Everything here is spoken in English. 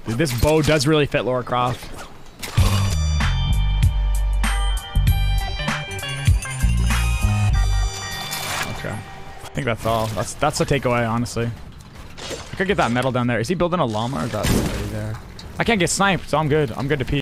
Dude, this bow does really fit Lara Croft. Okay. I think that's all. That's the takeaway, honestly. I could get that metal down there. Is he building a llama or is that already there? I can't get sniped, so I'm good. I'm good to peek.